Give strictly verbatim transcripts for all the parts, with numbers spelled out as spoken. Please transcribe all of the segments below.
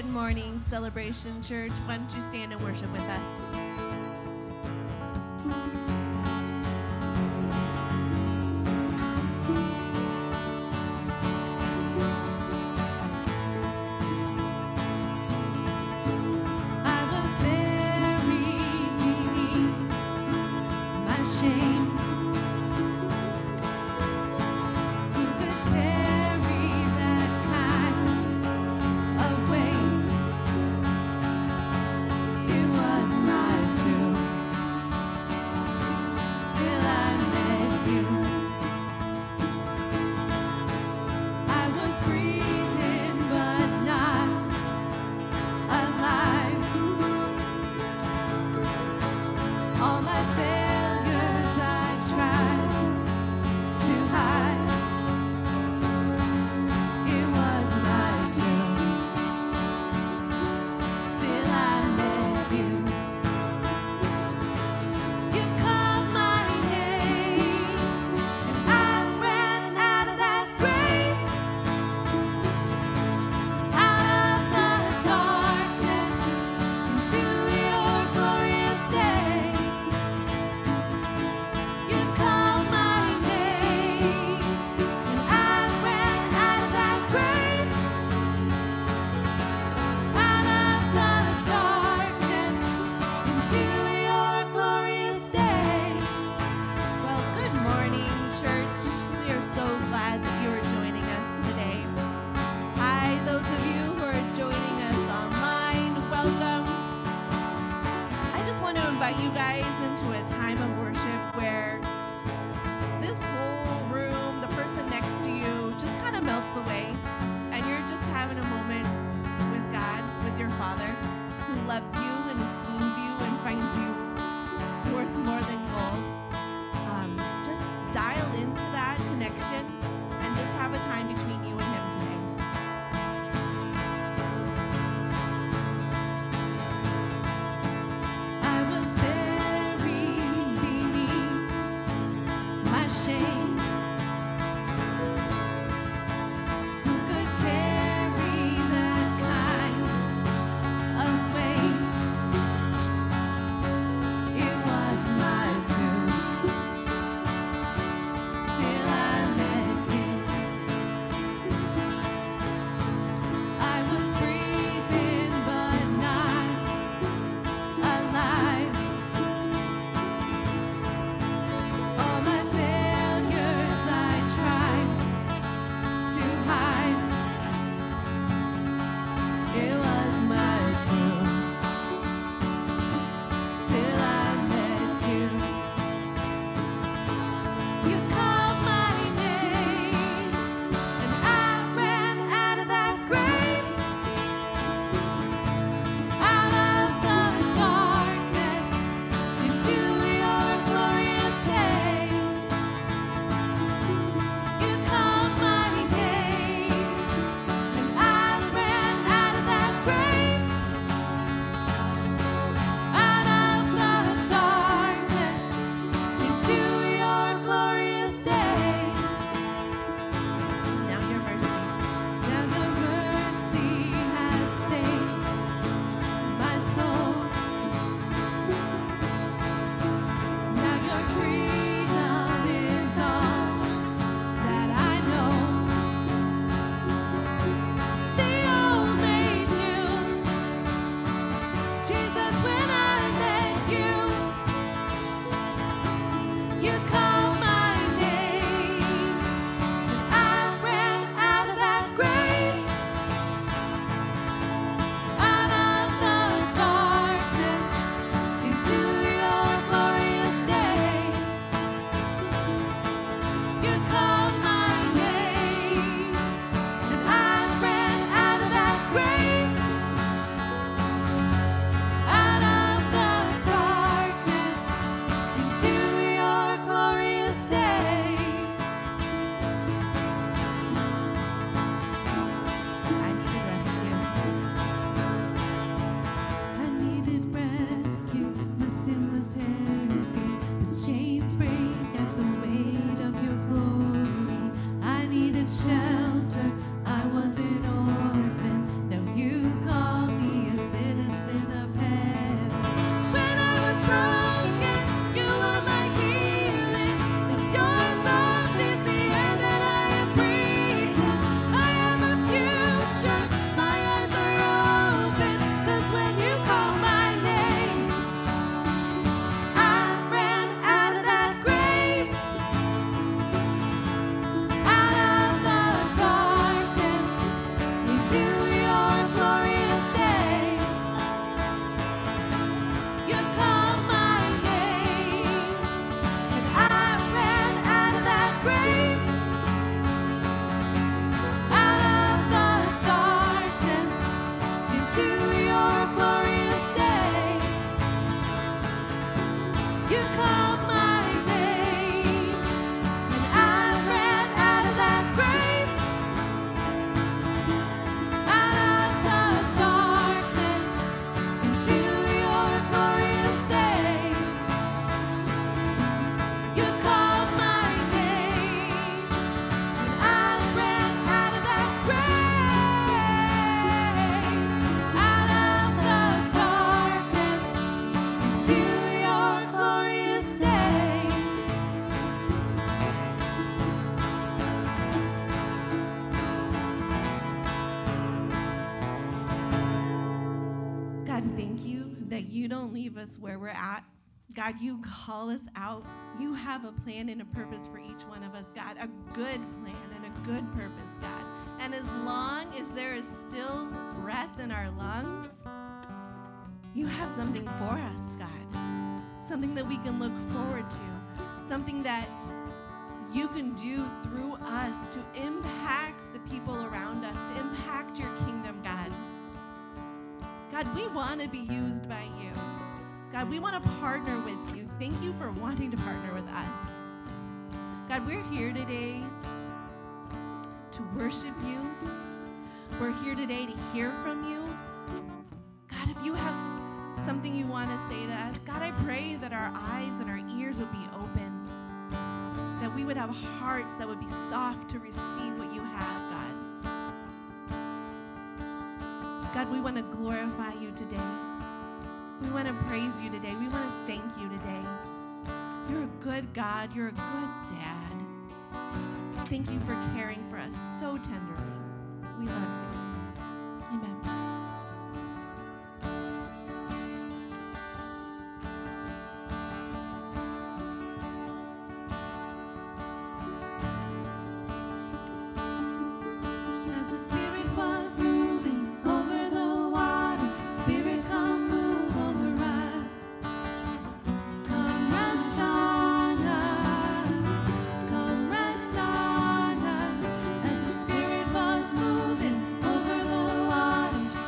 Good morning, Celebration Church. Why don't you stand and worship with us? You guys into a time of worship where this whole room, the person next to you, just kind of melts away and you're just having a moment with God, with your Father who loves you and esteems you and finds you worth more than gold. Um, just dial into that connection and just have a time between you and Him today. Shelter, I was an orphan, now you call leave us where we're at. God, you call us out. You have a plan and a purpose for each one of us, God, a good plan and a good purpose, God. And as long as there is still breath in our lungs, you have something for us, God, something that we can look forward to, something that you can do through us to impact the people around us, to impact your kingdom, God. God, we want to be used by you. God, we want to partner with you. Thank you for wanting to partner with us. God, we're here today to worship you. We're here today to hear from you. God, if you have something you want to say to us, God, I pray that our eyes and our ears would be open, that we would have hearts that would be soft to receive what you have, God. God, we want to glorify you today. We want to praise you today. We want to thank you today. You're a good God. You're a good dad. Thank you for caring for us so tenderly. We love you. Amen. Moving over the waters.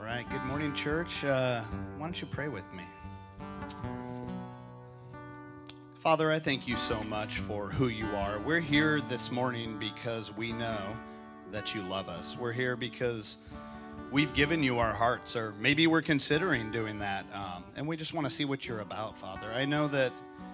right, good morning, church. Uh, why don't you pray with me? Father, I thank you so much for who you are. We're here this morning because we know that you love us. We're here because we've given you our hearts, or maybe we're considering doing that, um, and we just want to see what you're about, Father. I know that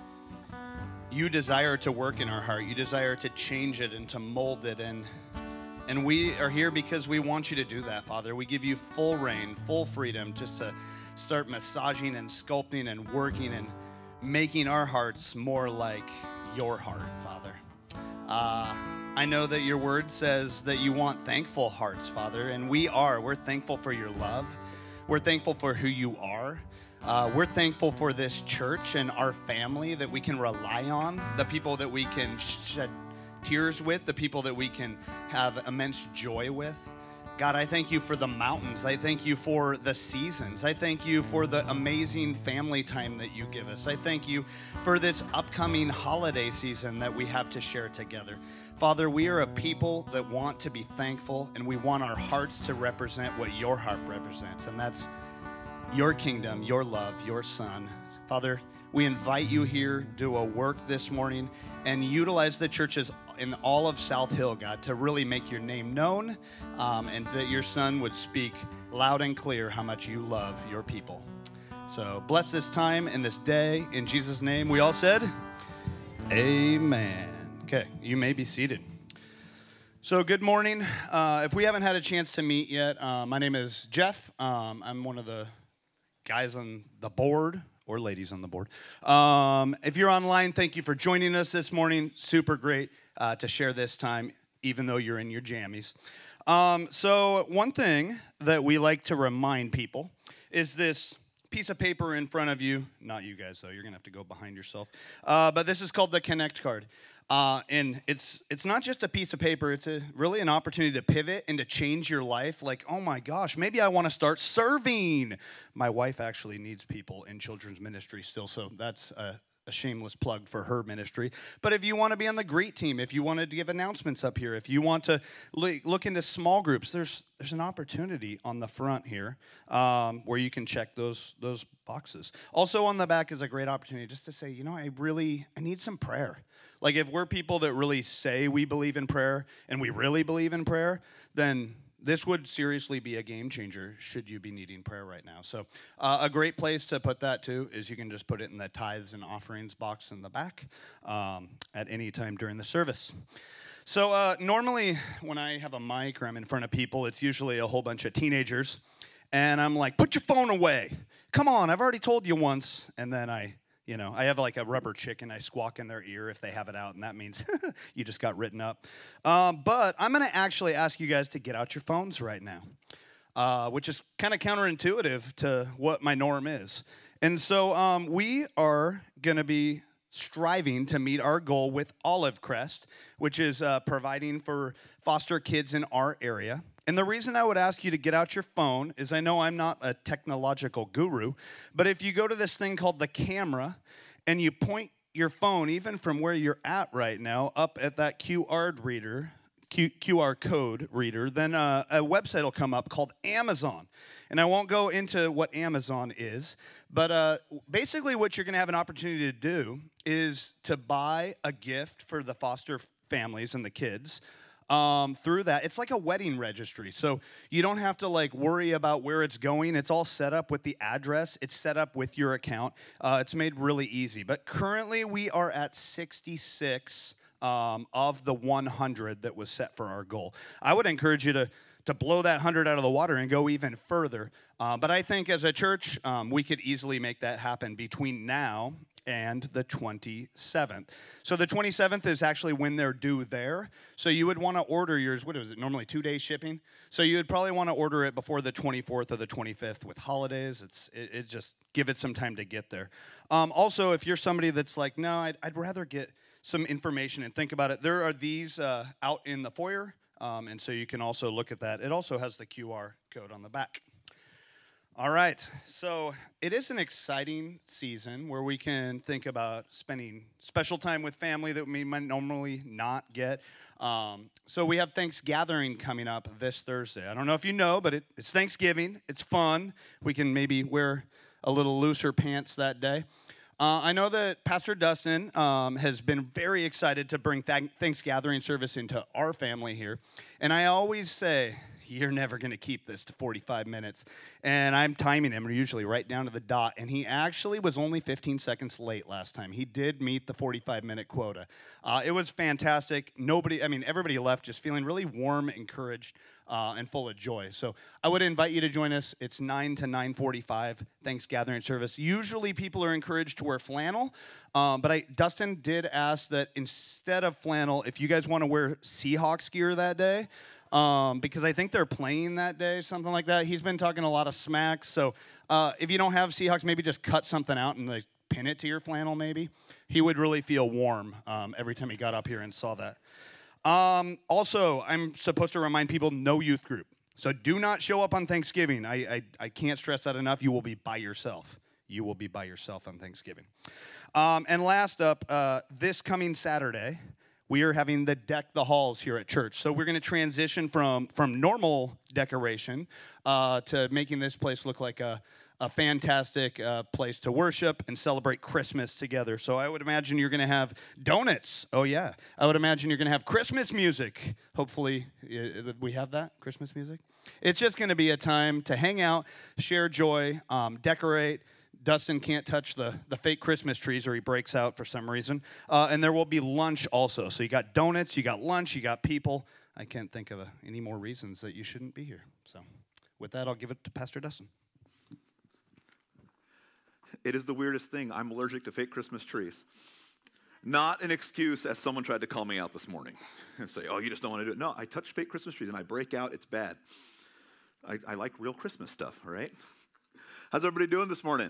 you desire to work in our heart. You desire to change it and to mold it, and And we are here because we want you to do that, Father. We give you full reign, full freedom just to start massaging and sculpting and working and making our hearts more like your heart, Father. Uh, I know that your word says that you want thankful hearts, Father, and we are. We're thankful for your love. We're thankful for who you are. Uh, we're thankful for this church and our family that we can rely on, the people that we can shed tears with, the people that we can have immense joy with. God, I thank you for the mountains. I thank you for the seasons. I thank you for the amazing family time that you give us. I thank you for this upcoming holiday season that we have to share together. Father, we are a people that want to be thankful, and we want our hearts to represent what your heart represents, and that's your kingdom, your love, your Son. Father, we invite you here, do a work this morning, and utilize the churches in all of South Hill, God, to really make your name known, um, and that your Son would speak loud and clear how much you love your people. So bless this time and this day. In Jesus' name, we all said, amen. Okay, you may be seated. So good morning. Uh, if we haven't had a chance to meet yet, uh, my name is Jeff. Um, I'm one of the guys on the board, or ladies on the board. Um, if you're online, thank you for joining us this morning. Super great uh, to share this time, even though you're in your jammies. Um, so one thing that we like to remind people is this piece of paper in front of you. Not you guys, though. You're going to have to go behind yourself. Uh, but this is called the Connect card. Uh, and it's it's not just a piece of paper. It's a, really an opportunity to pivot and to change your life. Like, oh my gosh, maybe I want to start serving. My wife actually needs people in children's ministry still, so that's a, a shameless plug for her ministry. But if you want to be on the greet team, if you want to give announcements up here, if you want to look into small groups, there's there's an opportunity on the front here um, where you can check those those boxes. Also on the back is a great opportunity just to say, you know, I really I need some prayer. Like, if we're people that really say we believe in prayer and we really believe in prayer, then this would seriously be a game changer should you be needing prayer right now. So uh, a great place to put that, too, is you can just put it in the tithes and offerings box in the back um, at any time during the service. So uh, normally when I have a mic or I'm in front of people, it's usually a whole bunch of teenagers. And I'm like, put your phone away. Come on, I've already told you once. And then I... You know, I have like a rubber chicken. I squawk in their ear if they have it out, and that means you just got written up. Um, but I'm going to actually ask you guys to get out your phones right now, uh, which is kind of counterintuitive to what my norm is. And so um, we are going to be striving to meet our goal with Olive Crest, which is uh, providing for foster kids in our area. And the reason I would ask you to get out your phone is I know I'm not a technological guru, but if you go to this thing called the camera and you point your phone, even from where you're at right now, up at that Q R reader, Q- QR code reader, then uh, a website will come up called Amazon. And I won't go into what Amazon is, but uh, basically what you're going to have an opportunity to do is to buy a gift for the foster families and the kids. Um, through that. It's like a wedding registry. So you don't have to like worry about where it's going. It's all set up with the address. It's set up with your account. Uh, it's made really easy. But currently we are at sixty-six um, of the one hundred that was set for our goal. I would encourage you to to blow that one hundred out of the water and go even further. Uh, but I think as a church, um, we could easily make that happen between now and the twenty-seventh. So the twenty-seventh is actually when they're due there. So you would want to order yours, what is it, normally two days shipping? So you would probably want to order it before the twenty-fourth or the twenty-fifth with holidays. It's it, it just give it some time to get there. Um, also, if you're somebody that's like, no, I'd, I'd rather get some information and think about it, there are these uh, out in the foyer, um, and so you can also look at that. It also has the Q R code on the back. All right, so it is an exciting season where we can think about spending special time with family that we might normally not get. Um, so we have Thanksgathering coming up this Thursday. I don't know if you know, but it, it's Thanksgiving. It's fun. We can maybe wear a little looser pants that day. Uh, I know that Pastor Dustin um, has been very excited to bring th- Thanksgathering service into our family here. And I always say, you're never going to keep this to forty-five minutes. And I'm timing him usually right down to the dot. And he actually was only fifteen seconds late last time. He did meet the forty-five minute quota. Uh, it was fantastic. Nobody, I mean, everybody left just feeling really warm, encouraged, uh, and full of joy. So I would invite you to join us. It's nine to nine forty-five Thanksgathering service. Usually people are encouraged to wear flannel. Um, but I, Dustin did ask that instead of flannel, if you guys want to wear Seahawks gear that day, Um, because I think they're playing that day, something like that. He's been talking a lot of smack. So uh, if you don't have Seahawks, maybe just cut something out and like pin it to your flannel maybe. He would really feel warm um, every time he got up here and saw that. Um, also, I'm supposed to remind people, no youth group. So do not show up on Thanksgiving. I, I, I can't stress that enough. You will be by yourself. You will be by yourself on Thanksgiving. Um, and last up, uh, this coming Saturday, we are having the Deck the Halls here at church. So we're going to transition from, from normal decoration uh, to making this place look like a, a fantastic uh, place to worship and celebrate Christmas together. So I would imagine you're going to have donuts. Oh, yeah. I would imagine you're going to have Christmas music. Hopefully uh, we have that, Christmas music. It's just going to be a time to hang out, share joy, um, decorate. Dustin can't touch the, the fake Christmas trees or he breaks out for some reason. Uh, and there will be lunch also. So you got donuts, you got lunch, you got people. I can't think of uh, any more reasons that you shouldn't be here. So with that, I'll give it to Pastor Dustin. It is the weirdest thing. I'm allergic to fake Christmas trees. Not an excuse, as someone tried to call me out this morning and say, oh, you just don't want to do it. No, I touch fake Christmas trees and I break out. It's bad. I, I like real Christmas stuff, all right? How's everybody doing this morning?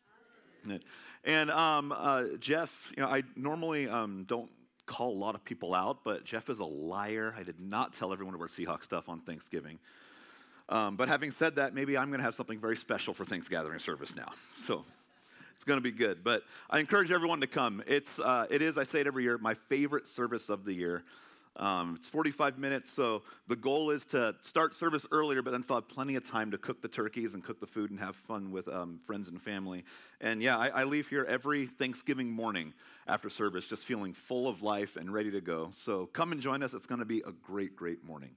And um, uh, Jeff, you know, I normally um, don't call a lot of people out, but Jeff is a liar. I did not tell everyone to wear Seahawks stuff on Thanksgiving. Um, but having said that, maybe I'm going to have something very special for Thanksgiving service now. So it's going to be good. But I encourage everyone to come. It's uh, it is, I say it every year, my favorite service of the year. Um, it's forty-five minutes, so the goal is to start service earlier, but then still have plenty of time to cook the turkeys and cook the food and have fun with um, friends and family. And yeah, I, I leave here every Thanksgiving morning after service just feeling full of life and ready to go. So come and join us. It's going to be a great, great morning.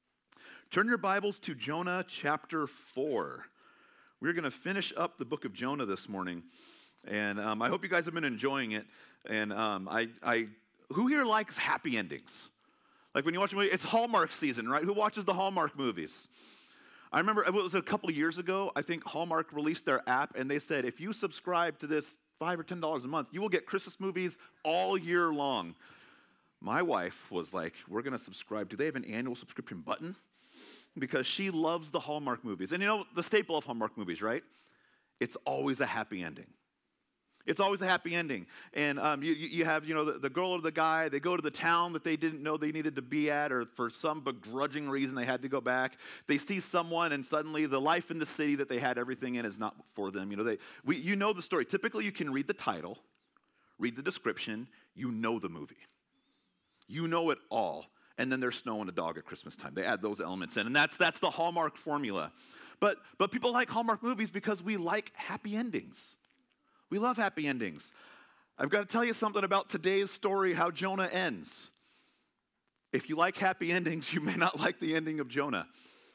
Turn your Bibles to Jonah chapter four. We're going to finish up the book of Jonah this morning, and um, I hope you guys have been enjoying it. And um, I, I, who here likes happy endings? Like when you watch a movie, it's Hallmark season, right? Who watches the Hallmark movies? I remember it was a couple of years ago, I think Hallmark released their app, and they said, if you subscribe to this five or ten dollars a month, you will get Christmas movies all year long. My wife was like, we're going to subscribe. Do they have an annual subscription button? Because she loves the Hallmark movies. And you know, the staple of Hallmark movies, right? It's always a happy ending. It's always a happy ending. And um, you, you have, you know, the, the girl or the guy, they go to the town that they didn't know they needed to be at, or for some begrudging reason they had to go back. They see someone, and suddenly the life in the city that they had everything in is not for them. You know, they, we, you know the story. Typically, you can read the title, read the description, you know the movie. You know it all. And then there's snow and a dog at Christmas time. They add those elements in, and that's that's the Hallmark formula. But but people like Hallmark movies because we like happy endings. We love happy endings. I've got to tell you something about today's story, how Jonah ends. If you like happy endings, you may not like the ending of Jonah.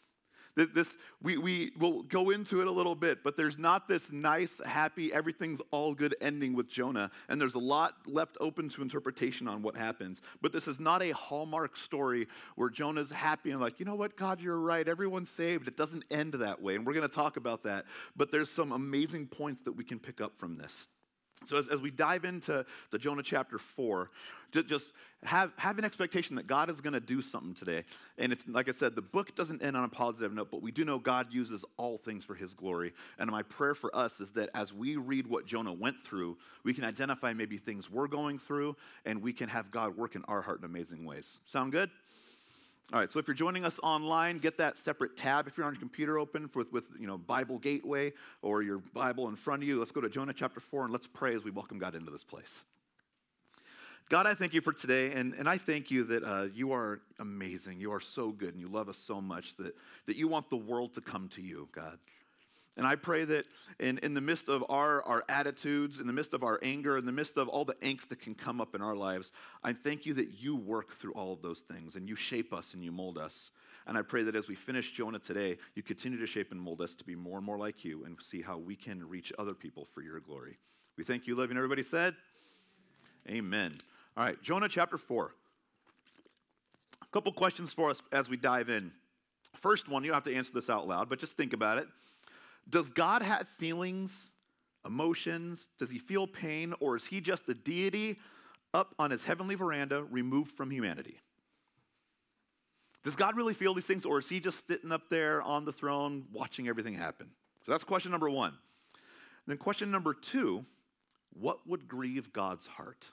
This, we, we will go into it a little bit, but there's not this nice, happy, everything's all good ending with Jonah, and there's a lot left open to interpretation on what happens. But this is not a Hallmark story where Jonah's happy and like, you know what, God, you're right, everyone's saved. It doesn't end that way, and we're going to talk about that. But there's some amazing points that we can pick up from this. So as, as we dive into the Jonah chapter four, just have, have an expectation that God is going to do something today. And it's like I said, the book doesn't end on a positive note, but we do know God uses all things for his glory. And my prayer for us is that as we read what Jonah went through, we can identify maybe things we're going through, and we can have God work in our heart in amazing ways. Sound good? All right, so if you're joining us online, get that separate tab if you're on your computer open with, with you know, Bible Gateway or your Bible in front of you. Let's go to Jonah chapter four, and let's pray as we welcome God into this place. God, I thank you for today, and, and I thank you that uh, you are amazing. You are so good, and you love us so much that, that you want the world to come to you, God. And I pray that in, in the midst of our, our attitudes, in the midst of our anger, in the midst of all the angst that can come up in our lives, I thank you that you work through all of those things, and you shape us and you mold us. And I pray that as we finish Jonah today, you continue to shape and mold us to be more and more like you and see how we can reach other people for your glory. We thank you, love you, and everybody said, amen. All right, Jonah chapter four. A couple questions for us as we dive in. First one, you don't have to answer this out loud, but just think about it. Does God have feelings, emotions? Does he feel pain, or is he just a deity up on his heavenly veranda removed from humanity? Does God really feel these things, or is he just sitting up there on the throne watching everything happen? So that's question number one. Then question number two, what would grieve God's heart?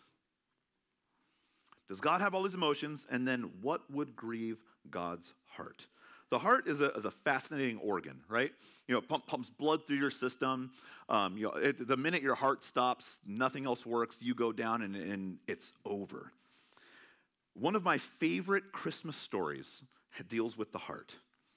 Does God have all these emotions? And then what would grieve God's heart? The heart is a, is a fascinating organ, right? You know, it pump, pumps blood through your system. Um, you know, it, the minute your heart stops, nothing else works. You go down and, and it's over. One of my favorite Christmas stories deals with the heart.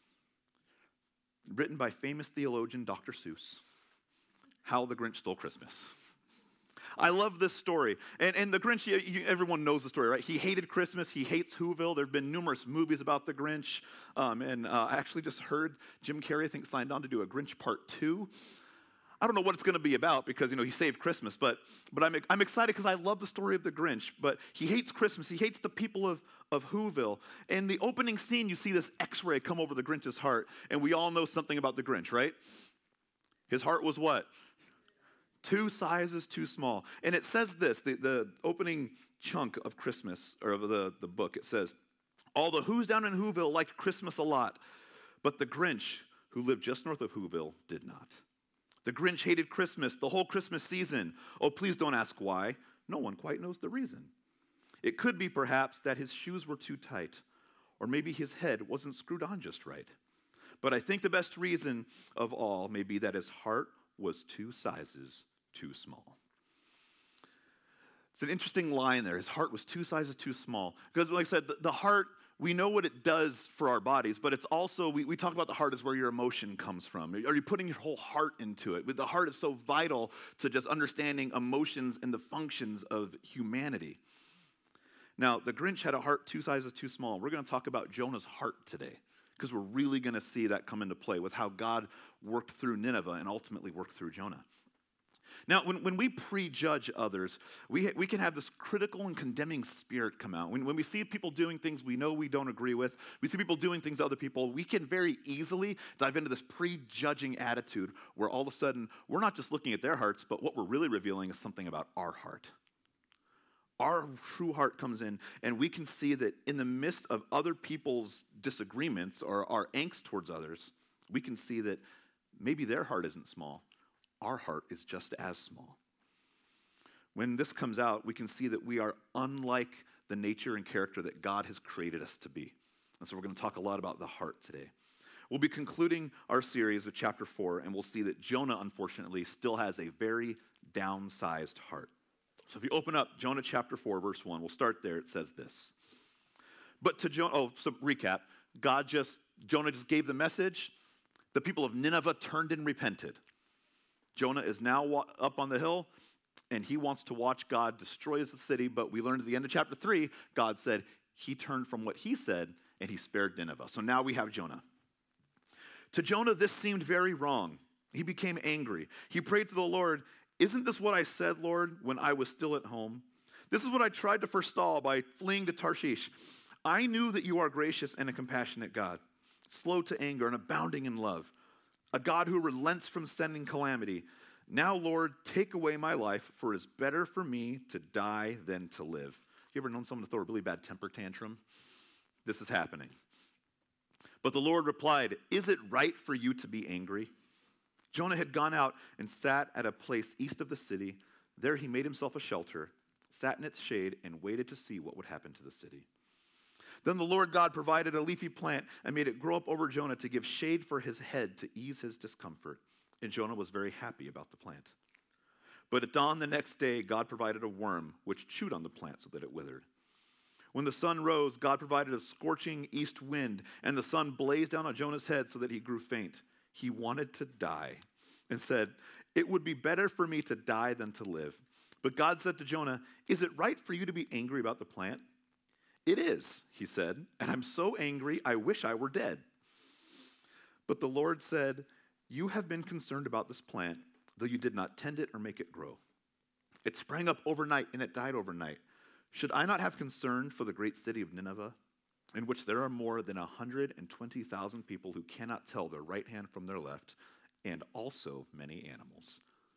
Written by famous theologian Doctor Seuss, How the Grinch Stole Christmas. I love this story. And, and the Grinch, you, you, everyone knows the story, right? He hated Christmas. He hates Whoville. There have been numerous movies about the Grinch. Um, and uh, I actually just heard Jim Carrey, I think, signed on to do a Grinch part two. I don't know what it's going to be about because, you know, he saved Christmas. But, but I'm, I'm excited because I love the story of the Grinch. But he hates Christmas. He hates the people of, of Whoville. And the opening scene, you see this x-ray come over the Grinch's heart. And we all know something about the Grinch, right? His heart was what? Two sizes too small. And it says this, the, the opening chunk of Christmas, or of the, the book, it says, all the Who's down in Whoville liked Christmas a lot, but the Grinch, who lived just north of Whoville, did not. The Grinch hated Christmas the whole Christmas season. Oh, please don't ask why. No one quite knows the reason. It could be perhaps that his shoes were too tight, or maybe his head wasn't screwed on just right. But I think the best reason of all may be that his heart was two sizes too small. It's an interesting line there. His heart was two sizes too small. Because like I said, the, the heart, we know what it does for our bodies, but it's also, we, we talk about the heart as where your emotion comes from. Are you putting your whole heart into it? The heart is so vital to just understanding emotions and the functions of humanity. Now, the Grinch had a heart two sizes too small. We're going to talk about Jonah's heart today, because we're really going to see that come into play with how God worked through Nineveh and ultimately worked through Jonah. Now, when, when we prejudge others, we, we can have this critical and condemning spirit come out. When, when we see people doing things we know we don't agree with, we see people doing things to other people, we can very easily dive into this prejudging attitude where all of a sudden we're not just looking at their hearts, but what we're really revealing is something about our heart. Our true heart comes in, and we can see that in the midst of other people's disagreements or our angst towards others, we can see that maybe their heart isn't small. Our heart is just as small. When this comes out, we can see that we are unlike the nature and character that God has created us to be. And so we're going to talk a lot about the heart today. We'll be concluding our series with chapter four, and we'll see that Jonah, unfortunately, still has a very downsized heart. So if you open up Jonah chapter four, verse one, we'll start there. It says this. But to Jonah, oh, so recap. God just, Jonah just gave the message. The people of Nineveh turned and repented. Jonah is now up on the hill, and he wants to watch God destroy the city, but we learned at the end of chapter three, God said he turned from what he said, and he spared Nineveh. So now we have Jonah. To Jonah, this seemed very wrong. He became angry. He prayed to the Lord, isn't this what I said, Lord, when I was still at home? This is what I tried to forestall by fleeing to Tarshish. I knew that you are gracious and a compassionate God, slow to anger and abounding in love, a God who relents from sending calamity. Now, Lord, take away my life, for it is better for me to die than to live. You ever known someone to throw a really bad temper tantrum? This is happening. But the Lord replied, is it right for you to be angry? Jonah had gone out and sat at a place east of the city. There he made himself a shelter, sat in its shade, and waited to see what would happen to the city. Then the Lord God provided a leafy plant and made it grow up over Jonah to give shade for his head to ease his discomfort. And Jonah was very happy about the plant. But at dawn the next day, God provided a worm which chewed on the plant so that it withered. When the sun rose, God provided a scorching east wind, and the sun blazed down on Jonah's head so that he grew faint. He wanted to die and said, "It would be better for me to die than to live." But God said to Jonah, "Is it right for you to be angry about the plant?" "It is," he said, "and I'm so angry I wish I were dead." But the Lord said, "You have been concerned about this plant, though you did not tend it or make it grow. It sprang up overnight and it died overnight. Should I not have concern for the great city of Nineveh, in which there are more than one hundred twenty thousand people who cannot tell their right hand from their left, and also many animals?"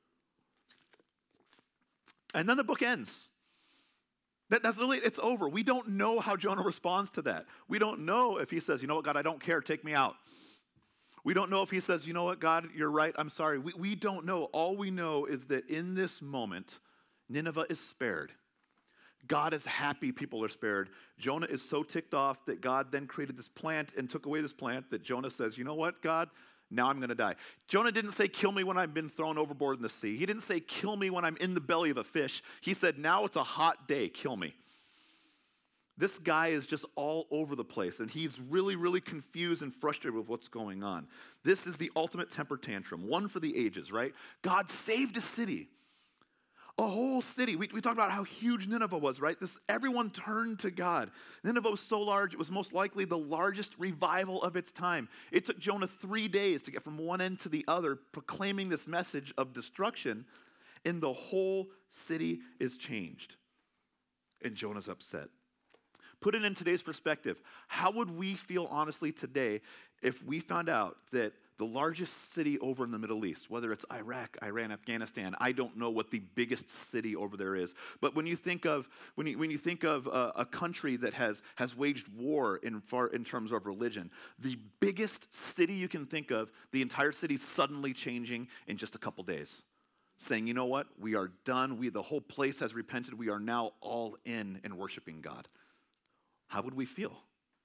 And then the book ends. That, that's literally, it's over. We don't know how Jonah responds to that. We don't know if he says, "You know what, God, I don't care, take me out." We don't know if he says, "You know what, God, you're right, I'm sorry." We, we don't know. All we know is that in this moment, Nineveh is spared. God is happy people are spared. Jonah is so ticked off that God then created this plant and took away this plant that Jonah says, "You know what, God, now I'm going to die." Jonah didn't say, "Kill me when I've been thrown overboard in the sea." He didn't say, "Kill me when I'm in the belly of a fish." He said, "Now it's a hot day, kill me." This guy is just all over the place, and he's really, really confused and frustrated with what's going on. This is the ultimate temper tantrum, one for the ages, right? God saved a city, a whole city. We, we talked about how huge Nineveh was, right? This, everyone turned to God. Nineveh was so large, it was most likely the largest revival of its time. It took Jonah three days to get from one end to the other, proclaiming this message of destruction, and the whole city is changed. And Jonah's upset. Put it in today's perspective. How would we feel honestly today if we found out that the largest city over in the Middle East, whether it's Iraq, Iran, Afghanistan, I don't know what the biggest city over there is, but when you think of when you, when you think of a, a country that has has waged war in far in terms of religion, the biggest city you can think of, the entire city suddenly changing in just a couple days, saying, "You know what? We are done. We the whole place has repented. We are now all in and worshiping God." How would we feel?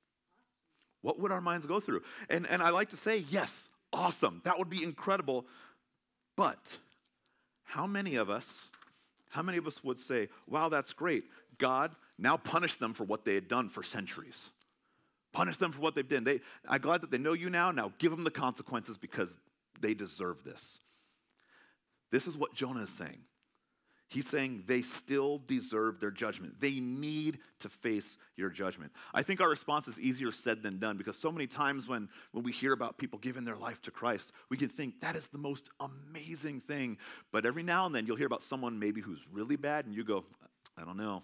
What would our minds go through? And, and I like to say, yes, awesome. That would be incredible. But how many of us, how many of us would say, "Wow, that's great. God, now punish them for what they had done for centuries. Punish them for what they've done. They, I'm glad that they know you now. Now give them the consequences because they deserve this." This is what Jonah is saying. He's saying they still deserve their judgment. They need to face your judgment. I think our response is easier said than done because so many times when, when we hear about people giving their life to Christ, we can think that is the most amazing thing. But every now and then you'll hear about someone maybe who's really bad and you go, "I don't know.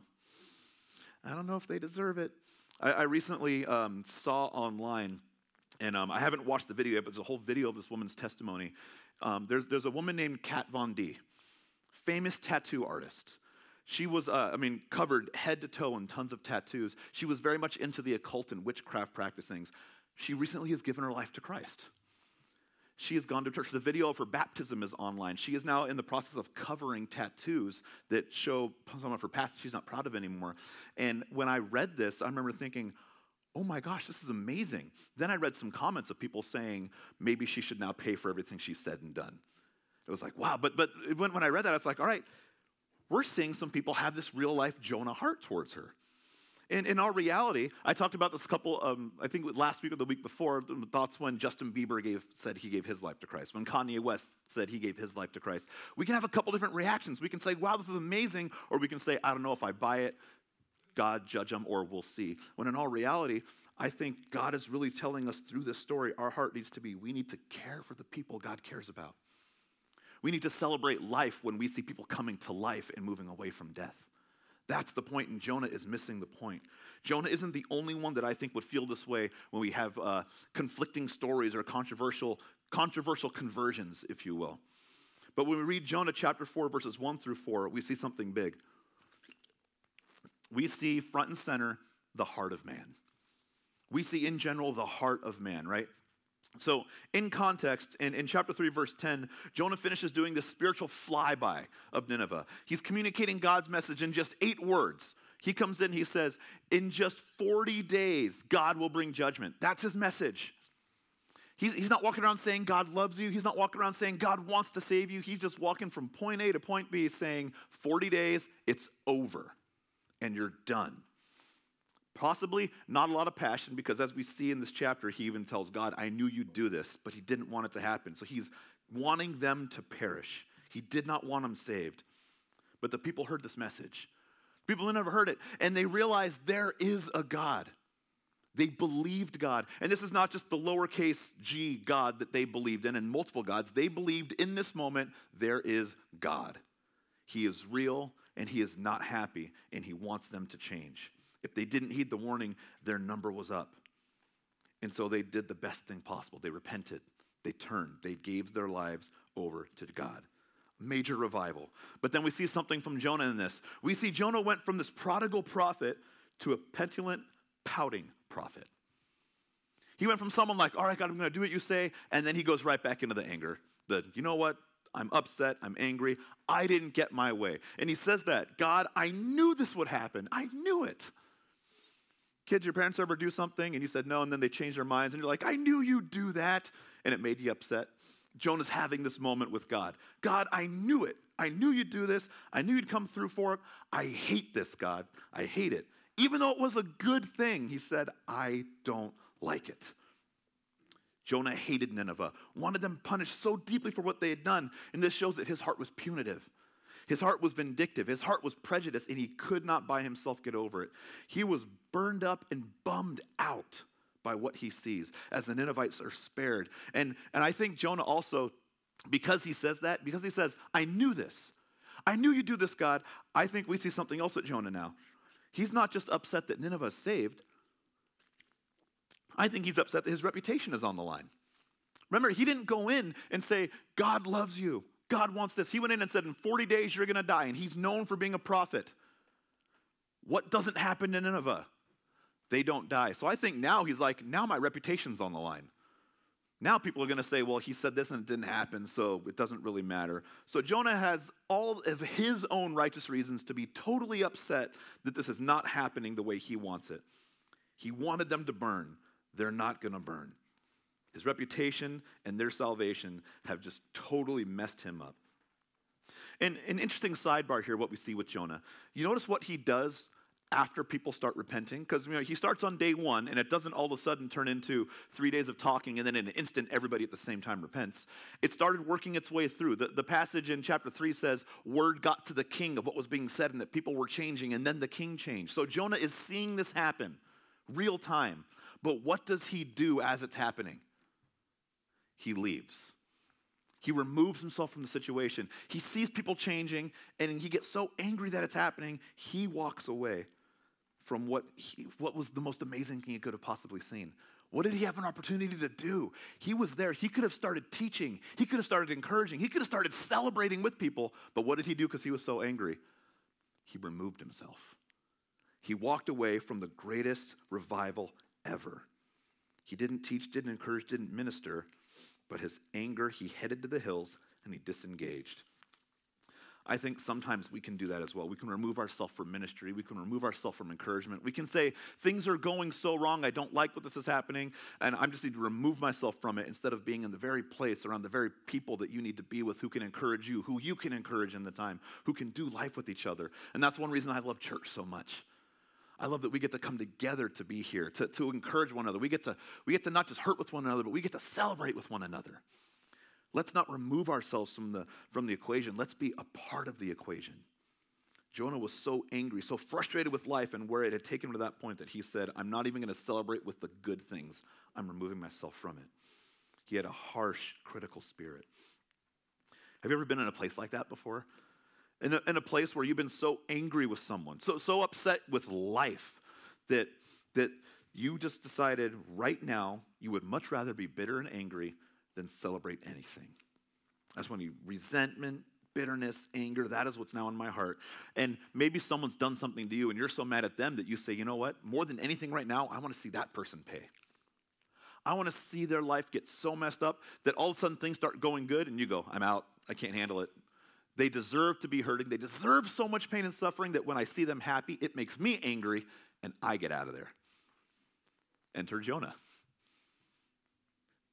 I don't know if they deserve it." I, I recently um, saw online, and um, I haven't watched the video yet, but there's a whole video of this woman's testimony. Um, there's, there's a woman named Kat Von D, famous tattoo artist. She was, uh, I mean, covered head to toe in tons of tattoos. She was very much into the occult and witchcraft practicings. She recently has given her life to Christ. She has gone to church. The video of her baptism is online. She is now in the process of covering tattoos that show some of her past she's not proud of anymore. And when I read this, I remember thinking, "Oh my gosh, this is amazing." Then I read some comments of people saying maybe she should now pay for everything she said and done. It was like, wow, but but when, when I read that, it's like, all right, we're seeing some people have this real life Jonah heart towards her. And in our reality, I talked about this couple, um, I think last week or the week before, the thoughts when Justin Bieber gave said he gave his life to Christ, when Kanye West said he gave his life to Christ. We can have a couple different reactions. We can say, "Wow, this is amazing," or we can say, "I don't know if I buy it. God, judge them, or we'll see." When in all reality, I think God is really telling us through this story, our heart needs to be, we need to care for the people God cares about. We need to celebrate life when we see people coming to life and moving away from death. That's the point, and Jonah is missing the point. Jonah isn't the only one that I think would feel this way when we have uh, conflicting stories or controversial, controversial conversions, if you will. But when we read Jonah chapter four, verses one through four, we see something big. We see front and center the heart of man. We see in general the heart of man, right? So in context, in, in chapter three, verse ten, Jonah finishes doing this spiritual flyby of Nineveh. He's communicating God's message in just eight words. He comes in, he says, in just forty days, God will bring judgment. That's his message. He's, he's not walking around saying God loves you. He's not walking around saying God wants to save you. He's just walking from point A to point B saying forty days, it's over, and you're done. Possibly not a lot of passion, because as we see in this chapter, he even tells God, I knew you'd do this, but he didn't want it to happen. So he's wanting them to perish. He did not want them saved. But the people heard this message. People who never heard it, and they realized there is a God. They believed God. And this is not just the lowercase g God that they believed in and multiple gods. They believed in this moment there is God. He is real, and he is not happy, and he wants them to change. If they didn't heed the warning, their number was up. And so they did the best thing possible. They repented. They turned. They gave their lives over to God. Major revival. But then we see something from Jonah in this. We see Jonah went from this prodigal prophet to a petulant, pouting prophet. He went from someone like, all right, God, I'm going to do what you say, and then he goes right back into the anger. The, you know what? I'm upset. I'm angry. I didn't get my way. And he says that, God, I knew this would happen. I knew it. Kids, your parents ever do something and you said no, and then they change their minds, and you're like, I knew you'd do that, and it made you upset? Jonah's having this moment with God. God, I knew it. I knew you'd do this. I knew you'd come through for it. I hate this, God. I hate it. Even though it was a good thing, he said, I don't like it. Jonah hated Nineveh, wanted them punished so deeply for what they had done, and this shows that his heart was punitive. His heart was vindictive. His heart was prejudiced, and he could not by himself get over it. He was burned up and bummed out by what he sees as the Ninevites are spared. And, and I think Jonah also, because he says that, because he says, I knew this. I knew you'd do this, God. I think we see something else at Jonah now. He's not just upset that Nineveh is saved. I think he's upset that his reputation is on the line. Remember, he didn't go in and say, God loves you. God wants this. He went in and said, in forty days, you're going to die. And he's known for being a prophet. What doesn't happen in Nineveh? They don't die. So I think now he's like, now my reputation's on the line. Now people are going to say, well, he said this and it didn't happen, so it doesn't really matter. So Jonah has all of his own righteous reasons to be totally upset that this is not happening the way he wants it. He wanted them to burn. They're not going to burn. His reputation and their salvation have just totally messed him up. And an interesting sidebar here, what we see with Jonah. You notice what he does after people start repenting? Because you know, he starts on day one, and it doesn't all of a sudden turn into three days of talking, and then in an instant, everybody at the same time repents. It started working its way through. The, the passage in chapter three says, word got to the king of what was being said, and that people were changing, and then the king changed. So Jonah is seeing this happen, real time. But what does he do as it's happening? He leaves. He removes himself from the situation. He sees people changing, and he gets so angry that it's happening, he walks away from what, he, what was the most amazing thing he could have possibly seen. What did he have an opportunity to do? He was there. He could have started teaching. He could have started encouraging. He could have started celebrating with people. But what did he do because he was so angry? He removed himself. He walked away from the greatest revival ever. He didn't teach, didn't encourage, didn't minister. But his anger, he headed to the hills and he disengaged. I think sometimes we can do that as well. We can remove ourselves from ministry. We can remove ourselves from encouragement. We can say, things are going so wrong, I don't like what this is happening, and I just need to remove myself from it instead of being in the very place around the very people that you need to be with, who can encourage you, who you can encourage in the time, who can do life with each other. And that's one reason I love church so much. I love that we get to come together to be here, to, to encourage one another. We get to, we get to not just hurt with one another, but we get to celebrate with one another. Let's not remove ourselves from the, from the equation. Let's be a part of the equation. Jonah was so angry, so frustrated with life and where it had taken him to that point that he said, I'm not even going to celebrate with the good things. I'm removing myself from it. He had a harsh, critical spirit. Have you ever been in a place like that before? In a, in a place where you've been so angry with someone, so, so upset with life that, that you just decided right now you would much rather be bitter and angry than celebrate anything. That's when you resentment, bitterness, anger, that is what's now in my heart. And maybe someone's done something to you and you're so mad at them that you say, you know what, more than anything right now, I want to see that person pay. I want to see their life get so messed up that all of a sudden things start going good and you go, I'm out, I can't handle it. They deserve to be hurting. They deserve so much pain and suffering that when I see them happy, it makes me angry and I get out of there. Enter Jonah.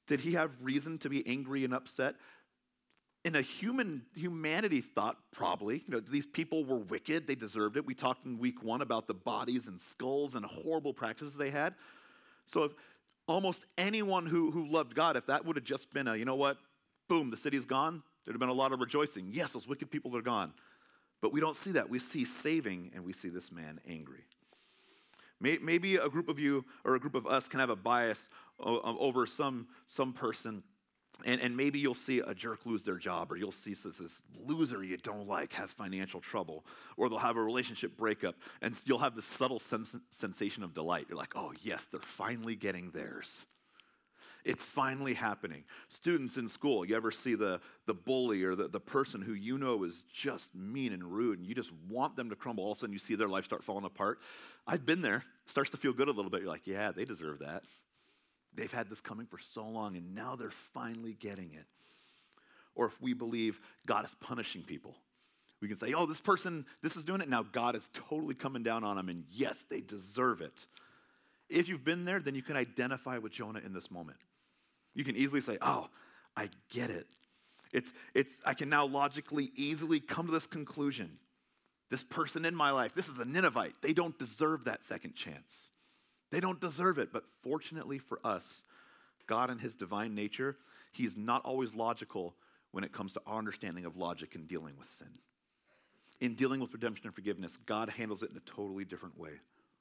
Did he have reason to be angry and upset? In a human humanity thought, probably. You know, these people were wicked. They deserved it. We talked in week one about the bodies and skulls and horrible practices they had. So if almost anyone who, who loved God, if that would have just been a, you know what, boom, the city's gone, there'd have been a lot of rejoicing. Yes, those wicked people are gone. But we don't see that. We see saving, and we see this man angry. Maybe a group of you or a group of us can have a bias over some, some person, and, and maybe you'll see a jerk lose their job, or you'll see this, this loser you don't like have financial trouble, or they'll have a relationship breakup, and you'll have this subtle sens- sensation of delight. You're like, oh, yes, they're finally getting theirs. It's finally happening. Students in school, you ever see the, the bully or the, the person who you know is just mean and rude, and you just want them to crumble. All of a sudden, you see their life start falling apart. I've been there. It starts to feel good a little bit. You're like, yeah, they deserve that. They've had this coming for so long, and now they're finally getting it. Or if we believe God is punishing people, we can say, oh, this person, this is doing it. Now God is totally coming down on them, and yes, they deserve it. If you've been there, then you can identify with Jonah in this moment. You can easily say, oh, I get it. It's, it's, I can now logically, easily come to this conclusion. This person in my life, this is a Ninevite. They don't deserve that second chance. They don't deserve it. But fortunately for us, God in his divine nature, he is not always logical when it comes to our understanding of logic in dealing with sin. In dealing with redemption and forgiveness, God handles it in a totally different way.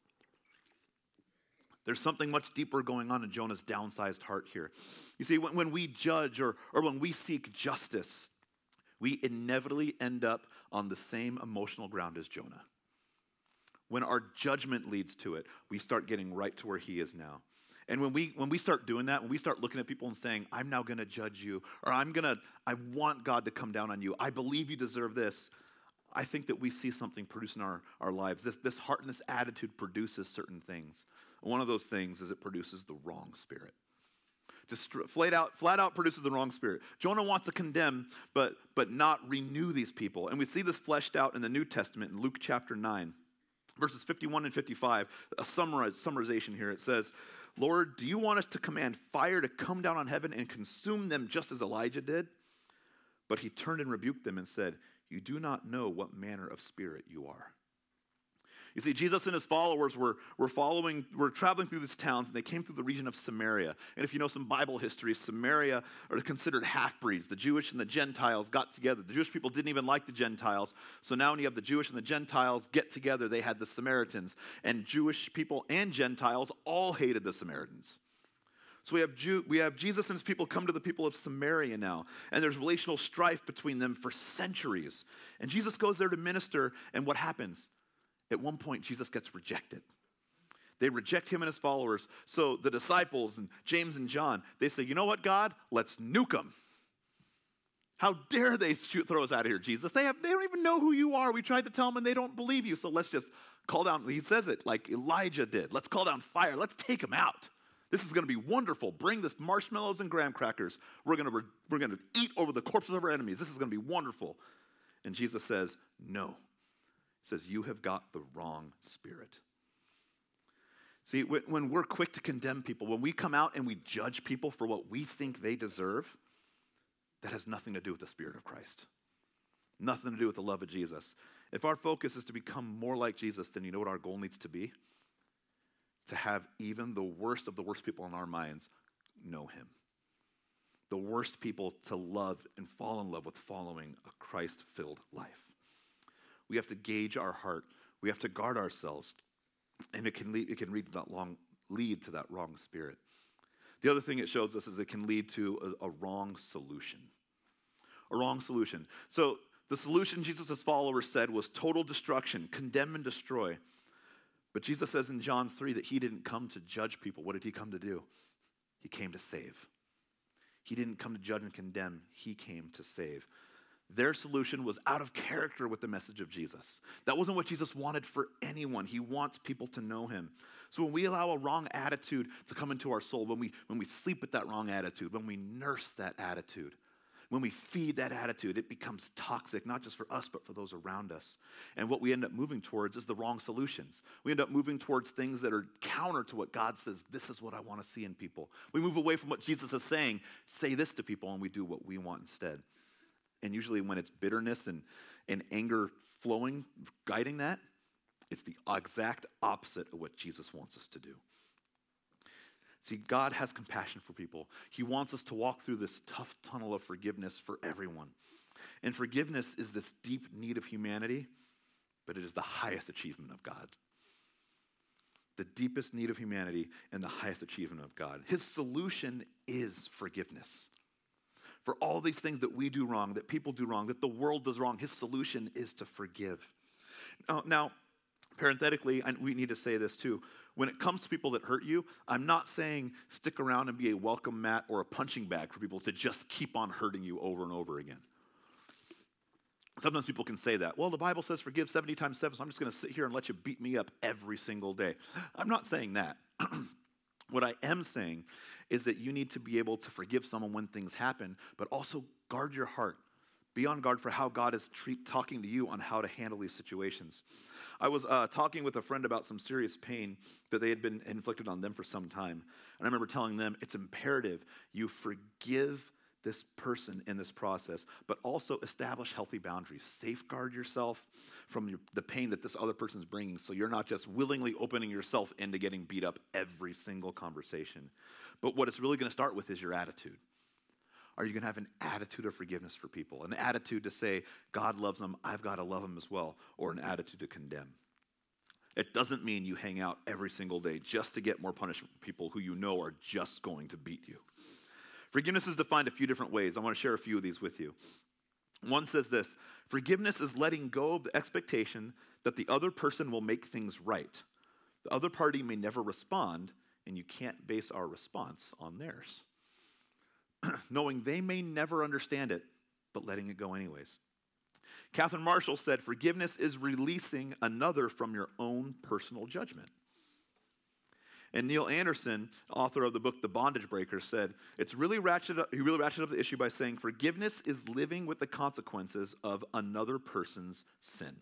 There's something much deeper going on in Jonah's downsized heart here. You see, when, when we judge or, or when we seek justice, we inevitably end up on the same emotional ground as Jonah. When our judgment leads to it, we start getting right to where he is now. And when we when we start doing that, when we start looking at people and saying, I'm now going to judge you, or I'm going to, I want God to come down on you, I believe you deserve this, I think that we see something produce in our, our lives. This, this heart and this attitude produces certain things. One of those things is it produces the wrong spirit. Just flat out, flat out produces the wrong spirit. Jonah wants to condemn, but, but not renew these people. And we see this fleshed out in the New Testament in Luke chapter nine, verses fifty-one and fifty-five. A summarize, summarization here. It says, Lord, do you want us to command fire to come down on heaven and consume them just as Elijah did? But he turned and rebuked them and said, you do not know what manner of spirit you are. You see, Jesus and his followers were, were following, were traveling through these towns, and they came through the region of Samaria. And if you know some Bible history, Samaria are considered half-breeds. The Jewish and the Gentiles got together. The Jewish people didn't even like the Gentiles. So now when you have the Jewish and the Gentiles get together, they had the Samaritans. And Jewish people and Gentiles all hated the Samaritans. So we have, Jew, we have Jesus and his people come to the people of Samaria now, and there's relational strife between them for centuries. And Jesus goes there to minister, and what happens? At one point, Jesus gets rejected. They reject him and his followers. So the disciples and James and John, they say, you know what, God? Let's nuke them. How dare they shoot, throw us out of here, Jesus? They, have, they don't even know who you are. We tried to tell them, and they don't believe you. So let's just call down, he says it like Elijah did. Let's call down fire. Let's take them out. This is going to be wonderful. Bring this marshmallows and graham crackers. We're going to, we're going to eat over the corpses of our enemies. This is going to be wonderful. And Jesus says, no. He says, you have got the wrong spirit. See, when we're quick to condemn people, when we come out and we judge people for what we think they deserve, that has nothing to do with the Spirit of Christ. Nothing to do with the love of Jesus. If our focus is to become more like Jesus, then you know what our goal needs to be? To have even the worst of the worst people in our minds know him. The worst people to love and fall in love with following a Christ-filled life. We have to gauge our heart. We have to guard ourselves. And it can lead, it can lead to that long, lead to that wrong spirit. The other thing it shows us is it can lead to a, a wrong solution. A wrong solution. So the solution Jesus' followers said was total destruction, condemn and destroy. But Jesus says in John three that he didn't come to judge people. What did he come to do? He came to save. He didn't come to judge and condemn. He came to save. Their solution was out of character with the message of Jesus. That wasn't what Jesus wanted for anyone. He wants people to know him. So when we allow a wrong attitude to come into our soul, when we, when we sleep with that wrong attitude, when we nurse that attitude, when we feed that attitude, it becomes toxic, not just for us, but for those around us. And what we end up moving towards is the wrong solutions. We end up moving towards things that are counter to what God says, this is what I want to see in people. We move away from what Jesus is saying, say this to people, and we do what we want instead. And usually when it's bitterness and, and anger flowing, guiding that, it's the exact opposite of what Jesus wants us to do. See, God has compassion for people. He wants us to walk through this tough tunnel of forgiveness for everyone. And forgiveness is this deep need of humanity, but it is the highest achievement of God. The deepest need of humanity and the highest achievement of God. His solution is forgiveness. For all these things that we do wrong, that people do wrong, that the world does wrong, his solution is to forgive. Now, now parenthetically, and we need to say this too, when it comes to people that hurt you, I'm not saying stick around and be a welcome mat or a punching bag for people to just keep on hurting you over and over again. Sometimes people can say that. Well, the Bible says forgive seventy times seven, so I'm just going to sit here and let you beat me up every single day. I'm not saying that. What I am saying is that you need to be able to forgive someone when things happen, but also guard your heart. Be on guard for how God is treat, talking to you on how to handle these situations. I was uh, talking with a friend about some serious pain that they had been inflicted on them for some time. And I remember telling them, it's imperative you forgive this person in this process, but also establish healthy boundaries. Safeguard yourself from your, the pain that this other person is bringing, so you're not just willingly opening yourself into getting beat up every single conversation. But what it's really going to start with is your attitude. Are you going to have an attitude of forgiveness for people? An attitude to say, God loves them, I've got to love them as well, or an attitude to condemn? It doesn't mean you hang out every single day just to get more punishment from people who you know are just going to beat you. Forgiveness is defined a few different ways. I want to share a few of these with you. One says this: forgiveness is letting go of the expectation that the other person will make things right. The other party may never respond, and you can't base our response on theirs. Knowing they may never understand it, but letting it go anyways. Catherine Marshall said, forgiveness is releasing another from your own personal judgment. And Neil Anderson, author of the book The Bondage Breaker, said, it's really ratcheted up, he really ratcheted up the issue by saying, forgiveness is living with the consequences of another person's sin.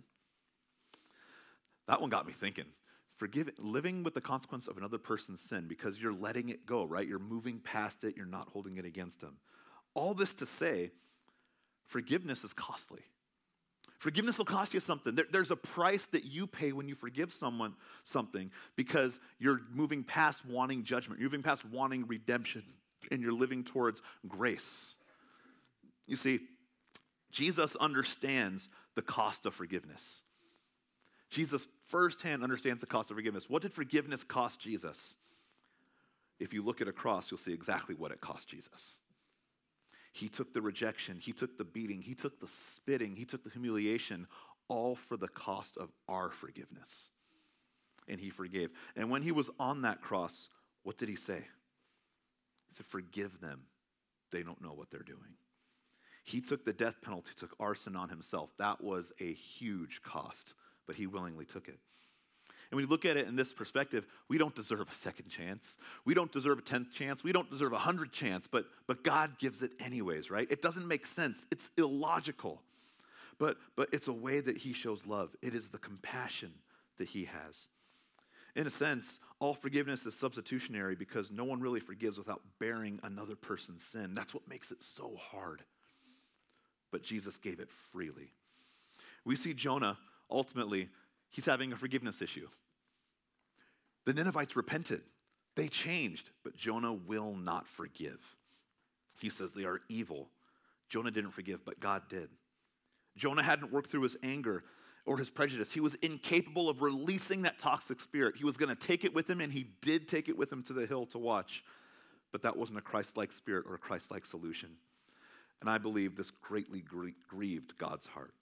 That one got me thinking. Forgive, living with the consequence of another person's sin, because you're letting it go, right? You're moving past it. You're not holding it against them. All this to say, forgiveness is costly. Forgiveness will cost you something. There, there's a price that you pay when you forgive someone something, because you're moving past wanting judgment. You're moving past wanting redemption, and you're living towards grace. You see, Jesus understands the cost of forgiveness. Jesus firsthand understands the cost of forgiveness. What did forgiveness cost Jesus? If you look at a cross, you'll see exactly what it cost Jesus. He took the rejection, he took the beating, he took the spitting, he took the humiliation, all for the cost of our forgiveness. And he forgave. And when he was on that cross, what did he say? He said, forgive them. They don't know what they're doing. He took the death penalty, took our sin on himself. That was a huge cost, but he willingly took it. And when you look at it in this perspective, we don't deserve a second chance. We don't deserve a tenth chance. We don't deserve a hundredth chance, but, but God gives it anyways, right? It doesn't make sense. It's illogical. But, but it's a way that he shows love. It is the compassion that he has. In a sense, all forgiveness is substitutionary because no one really forgives without bearing another person's sin. That's what makes it so hard. But Jesus gave it freely. We see Jonah, ultimately, he's having a forgiveness issue. The Ninevites repented. They changed, but Jonah will not forgive. He says they are evil. Jonah didn't forgive, but God did. Jonah hadn't worked through his anger or his prejudice. He was incapable of releasing that toxic spirit. He was going to take it with him, and he did take it with him to the hill to watch. But that wasn't a Christ-like spirit or a Christ-like solution. And I believe this greatly grieved God's heart.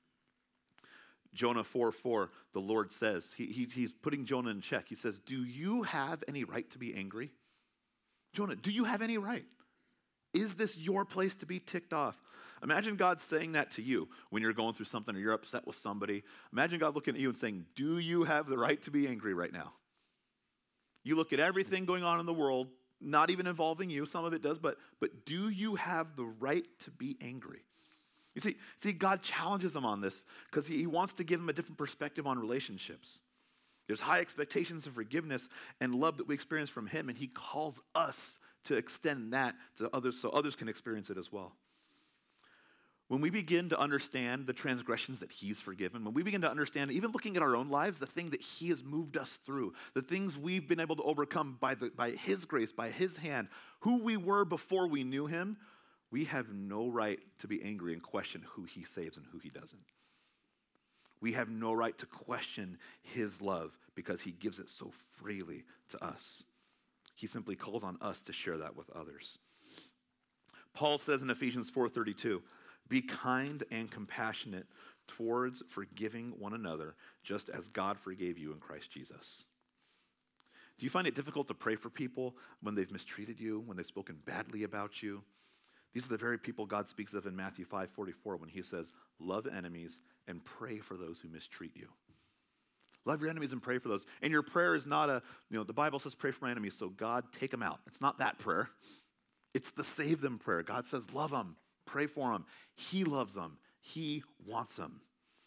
Jonah four four, the Lord says, he, he, he's putting Jonah in check. He says, do you have any right to be angry? Jonah, do you have any right? Is this your place to be ticked off? Imagine God saying that to you when you're going through something or you're upset with somebody. Imagine God looking at you and saying, do you have the right to be angry right now? You look at everything going on in the world, not even involving you. Some of it does, but, but do you have the right to be angry? You see, see, God challenges him on this because he, he wants to give him a different perspective on relationships. There's high expectations of forgiveness and love that we experience from him, and he calls us to extend that to others so others can experience it as well. When we begin to understand the transgressions that he's forgiven, when we begin to understand, even looking at our own lives, the thing that he has moved us through, the things we've been able to overcome by, the, by his grace, by his hand, who we were before we knew him, we have no right to be angry and question who he saves and who he doesn't. We have no right to question his love because he gives it so freely to us. He simply calls on us to share that with others. Paul says in Ephesians four thirty-two, be kind and compassionate towards forgiving one another, just as God forgave you in Christ Jesus. Do you find it difficult to pray for people when they've mistreated you, when they've spoken badly about you? These are the very people God speaks of in Matthew five forty-four when he says, love enemies and pray for those who mistreat you. Love your enemies and pray for those. And your prayer is not a, you know, the Bible says pray for my enemies, so God, take them out. It's not that prayer. It's the save them prayer. God says love them, pray for them. He loves them. He wants them.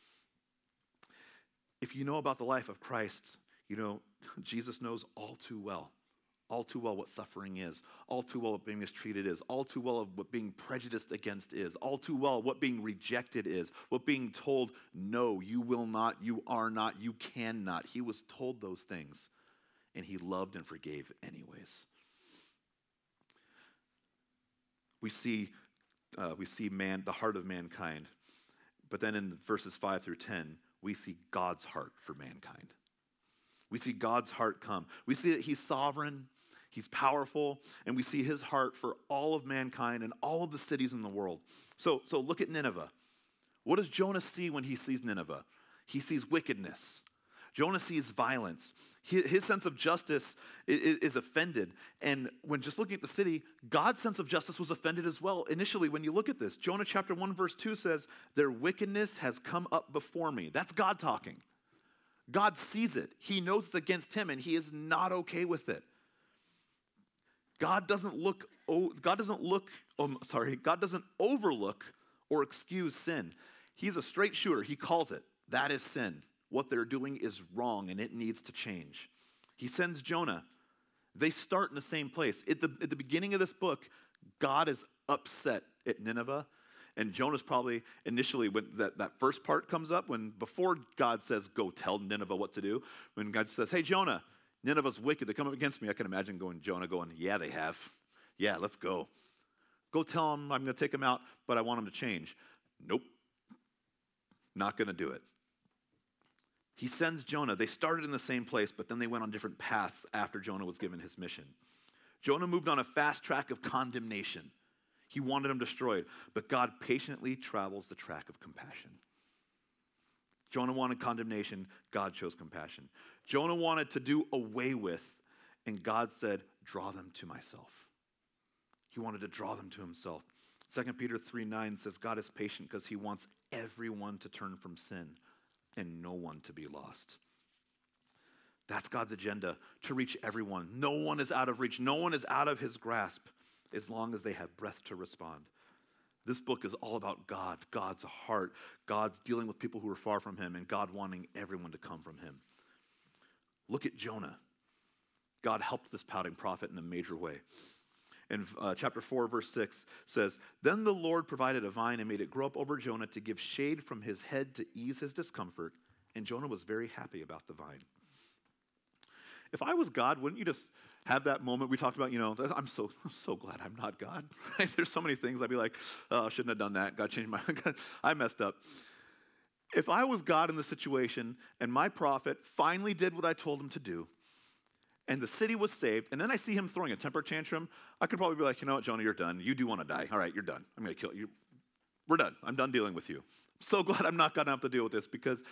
If you know about the life of Christ, you know Jesus knows all too well. All too well what suffering is, all too well what being mistreated is, all too well what being prejudiced against is, all too well what being rejected is, what being told, no, you will not, you are not, you cannot. He was told those things, and he loved and forgave anyways. We see, uh, we see man, the heart of mankind, but then in verses five through ten, we see God's heart for mankind. We see God's heart come. We see that he's sovereign, he's powerful, and we see his heart for all of mankind and all of the cities in the world. So, so look at Nineveh. What does Jonah see when he sees Nineveh? He sees wickedness. Jonah sees violence. His, his sense of justice is, is offended. And when just looking at the city, God's sense of justice was offended as well. Initially, when you look at this, Jonah chapter one, verse two says, their wickedness has come up before me. That's God talking. God sees it. He knows it's against him, and he is not okay with it. God doesn't look, God doesn't look, um, sorry, God doesn't overlook or excuse sin. He's a straight shooter. He calls it. That is sin. What they're doing is wrong, and it needs to change. He sends Jonah. They start in the same place. At the, at the beginning of this book, God is upset at Nineveh. And Jonah's probably initially, when that, that first part comes up, when before God says, go tell Nineveh what to do, when God says, hey, Jonah, Nineveh's wicked. They come up against me. I can imagine going, Jonah going, yeah, they have. Yeah, let's go. Go tell them I'm going to take them out, but I want them to change. Nope. Not going to do it. He sends Jonah. They started in the same place, but then they went on different paths after Jonah was given his mission. Jonah moved on a fast track of condemnation. He wanted him destroyed, but God patiently travels the track of compassion. Jonah wanted condemnation. God chose compassion. Jonah wanted to do away with, and God said, draw them to myself. He wanted to draw them to himself. Second Peter three nine says, God is patient because he wants everyone to turn from sin and no one to be lost. That's God's agenda, to reach everyone. No one is out of reach. No one is out of his grasp as long as they have breath to respond. This book is all about God, God's heart, God's dealing with people who are far from him, and God wanting everyone to come from him. Look at Jonah. God helped this pouting prophet in a major way. In uh, chapter four, verse six says, then the Lord provided a vine and made it grow up over Jonah to give shade from his head to ease his discomfort, and Jonah was very happy about the vine. If I was God, wouldn't you just have that moment we talked about, you know, I'm so I'm so glad I'm not God, right? There's so many things I'd be like, oh, I shouldn't have done that. God changed my, I messed up. If I was God in the situation and my prophet finally did what I told him to do, and the city was saved, and then I see him throwing a temper tantrum, I could probably be like, you know what, Jonah, you're done. You do want to die. All right, you're done. I'm going to kill you. We're done. I'm done dealing with you. I'm so glad I'm not going to have to deal with this, because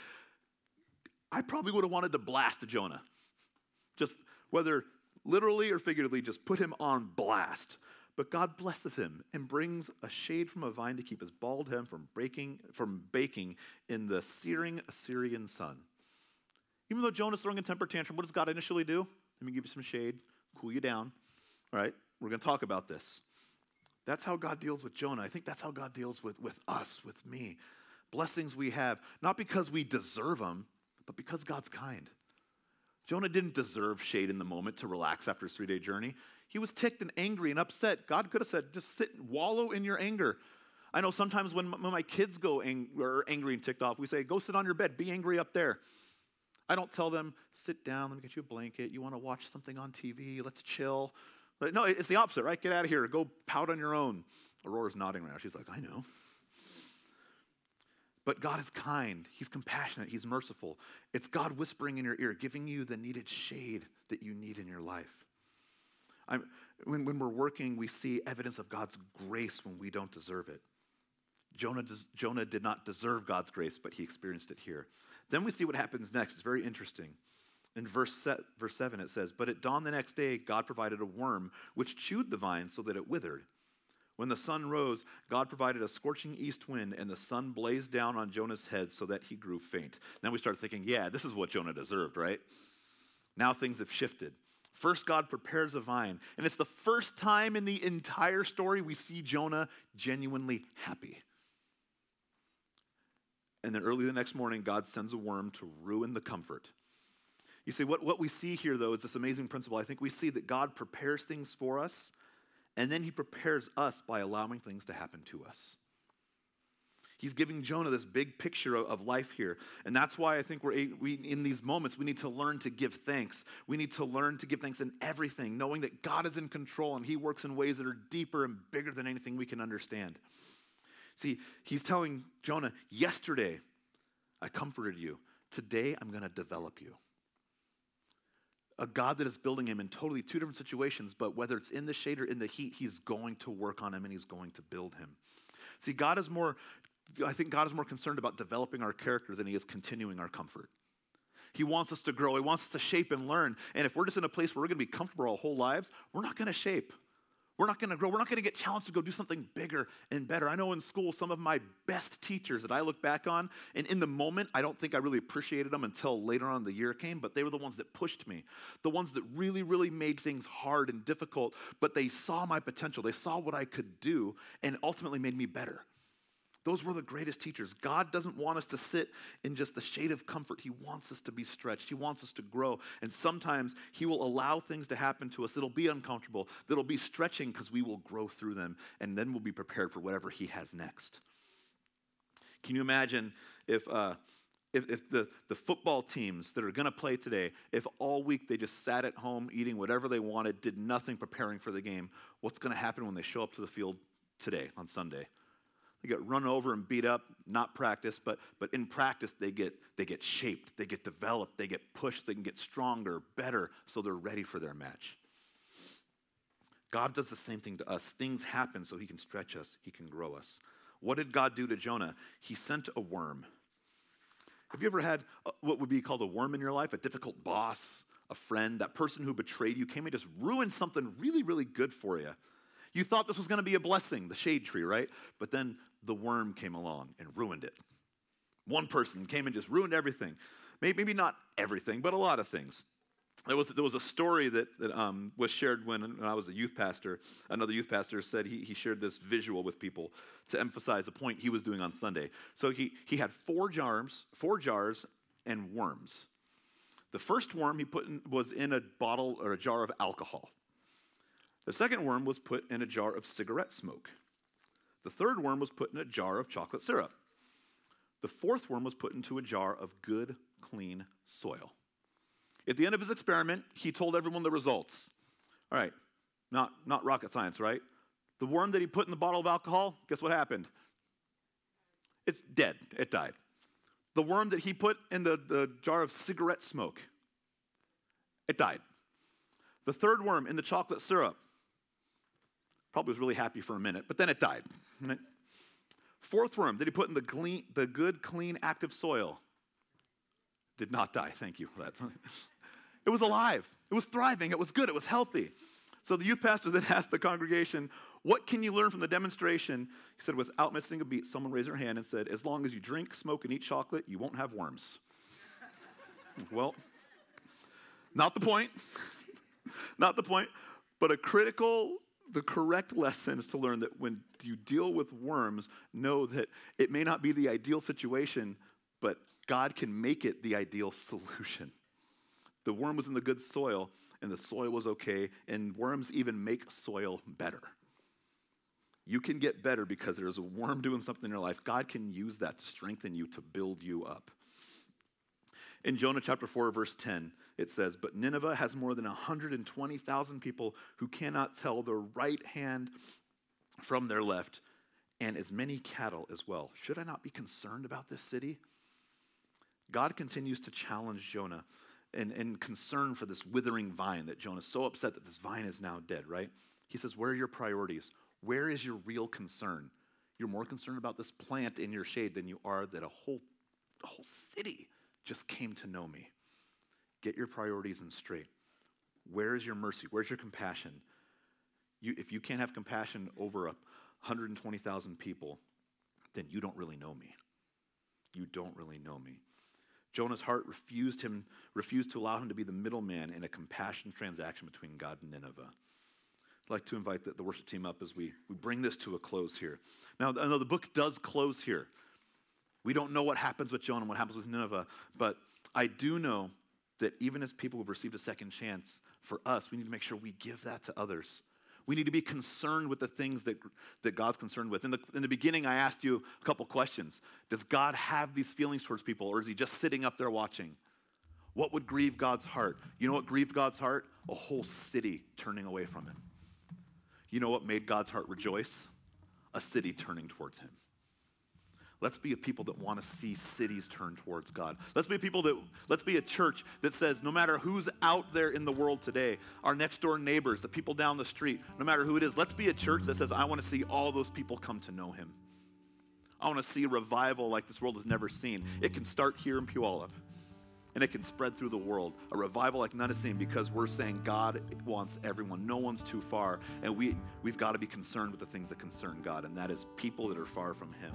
I probably would have wanted to blast Jonah. Just whether literally or figuratively, just put him on blast. But God blesses him and brings a shade from a vine to keep his bald head from breaking, from baking in the searing Assyrian sun. Even though Jonah's throwing a temper tantrum, what does God initially do? Let me give you some shade, cool you down. All right, we're going to talk about this. That's how God deals with Jonah. I think that's how God deals with, with us, with me. Blessings we have, not because we deserve them, but because God's kind. Jonah didn't deserve shade in the moment to relax after his three-day journey. He was ticked and angry and upset. God could have said, just sit and wallow in your anger. I know sometimes when, when my kids go ang- are angry and ticked off, we say, go sit on your bed, be angry up there. I don't tell them, sit down, let me get you a blanket. You want to watch something on T V? Let's chill. But no, it's the opposite, right? Get out of here. Go pout on your own. Aurora's nodding right now. She's like, I know. But God is kind. He's compassionate. He's merciful. It's God whispering in your ear, giving you the needed shade that you need in your life. I'm, when, when we're working, we see evidence of God's grace when we don't deserve it. Jonah, does, Jonah did not deserve God's grace, but he experienced it here. Then we see what happens next. It's very interesting. In verse, set, verse seven, it says, but at dawn the next day, God provided a worm which chewed the vine so that it withered. When the sun rose, God provided a scorching east wind, and the sun blazed down on Jonah's head so that he grew faint. Then we start thinking, yeah, this is what Jonah deserved, right? Now things have shifted. First, God prepares a vine, and it's the first time in the entire story we see Jonah genuinely happy. And then early the next morning, God sends a worm to ruin the comfort. You see, what, what we see here, though, is this amazing principle. I think we see that God prepares things for us, and then he prepares us by allowing things to happen to us. He's giving Jonah this big picture of, of life here. And that's why I think we're we, in these moments, we need to learn to give thanks. We need to learn to give thanks in everything, knowing that God is in control and he works in ways that are deeper and bigger than anything we can understand. See, he's telling Jonah, yesterday I comforted you. Today I'm going to develop you. A God that is building him in totally two different situations, but whether it's in the shade or in the heat, he's going to work on him and he's going to build him. See, God is more, I think God is more concerned about developing our character than he is continuing our comfort. He wants us to grow. He wants us to shape and learn. And if we're just in a place where we're going to be comfortable our whole lives, we're not going to shape. We're not going to grow. We're not going to get challenged to go do something bigger and better. I know in school, some of my best teachers that I look back on, and in the moment, I don't think I really appreciated them until later on in the year came, but they were the ones that pushed me, the ones that really, really made things hard and difficult, but they saw my potential. They saw what I could do and ultimately made me better. Those were the greatest teachers. God doesn't want us to sit in just the shade of comfort. He wants us to be stretched. He wants us to grow. And sometimes he will allow things to happen to us that'll be uncomfortable, that'll be stretching because we will grow through them, and then we'll be prepared for whatever he has next. Can you imagine if, uh, if, if the, the football teams that are going to play today, if all week they just sat at home eating whatever they wanted, did nothing preparing for the game, what's going to happen when they show up to the field today on Sunday? They get run over and beat up, not practice, but, but in practice they get, they get shaped, they get developed, they get pushed, they can get stronger, better, so they're ready for their match. God does the same thing to us. Things happen so he can stretch us, he can grow us. What did God do to Jonah? He sent a worm. Have you ever had what would be called a worm in your life? A difficult boss, a friend, that person who betrayed you came and just ruined something really, really good for you. You thought this was going to be a blessing, the shade tree, right? But then the worm came along and ruined it. One person came and just ruined everything. Maybe, maybe not everything, but a lot of things. There was, there was a story that, that um, was shared when, when I was a youth pastor. Another youth pastor said he, he shared this visual with people to emphasize a point he was doing on Sunday. So he, he had four jars, four jars and worms. The first worm he put in, was in a bottle or a jar of alcohol. The second worm was put in a jar of cigarette smoke. The third worm was put in a jar of chocolate syrup. The fourth worm was put into a jar of good, clean soil. At the end of his experiment, he told everyone the results. All right, not, not rocket science, right? The worm that he put in the bottle of alcohol, guess what happened? It's dead. It died. The worm that he put in the, the jar of cigarette smoke, it died. The third worm in the chocolate syrup, probably was really happy for a minute, but then it died. Right? Fourth worm that he put in the, clean, the good, clean, active soil did not die. Thank you for that. It was alive. It was thriving. It was good. It was healthy. So the youth pastor then asked the congregation, what can you learn from the demonstration? He said, without missing a beat, someone raised their hand and said, as long as you drink, smoke, and eat chocolate, you won't have worms. Well, not the point. Not the point. But a critical, the correct lesson is to learn that when you deal with worms, know that it may not be the ideal situation, but God can make it the ideal solution. The worm was in the good soil, and the soil was okay, and worms even make soil better. You can get better because there's a worm doing something in your life. God can use that to strengthen you, to build you up. In Jonah chapter four, verse ten, it says, "But Nineveh has more than one hundred twenty thousand people who cannot tell their right hand from their left, and as many cattle as well. Should I not be concerned about this city?" God continues to challenge Jonah and, and concern for this withering vine that Jonah's so upset that this vine is now dead, right? He says, where are your priorities? Where is your real concern? You're more concerned about this plant in your shade than you are that a whole, a whole city just came to know me. Get your priorities in straight. Where is your mercy? Where's your compassion? You, if you can't have compassion over one hundred twenty thousand people, then you don't really know me. You don't really know me. Jonah's heart refused him, refused to allow him to be the middleman in a compassion transaction between God and Nineveh. I'd like to invite the, the worship team up as we, we bring this to a close here. Now, I know the book does close here. We don't know what happens with Jonah and what happens with Nineveh, but I do know that even as people who've received a second chance, for us, we need to make sure we give that to others. We need to be concerned with the things that, that God's concerned with. In the, in the beginning, I asked you a couple questions. Does God have these feelings towards people, or is he just sitting up there watching? What would grieve God's heart? You know what grieved God's heart? A whole city turning away from him. You know what made God's heart rejoice? A city turning towards him. Let's be a people that want to see cities turn towards God. Let's be a people that, let's be a church that says no matter who's out there in the world today, our next door neighbors, the people down the street, no matter who it is, let's be a church that says I want to see all those people come to know him. I want to see a revival like this world has never seen. It can start here in Puyallup, and it can spread through the world. A revival like none has seen because we're saying God wants everyone. No one's too far, and we, we've got to be concerned with the things that concern God, and that is people that are far from him.